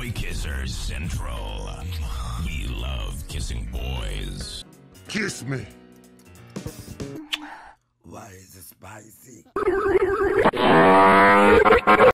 Boy Kisser Central. We love kissing boys. Kiss me. Why is it spicy?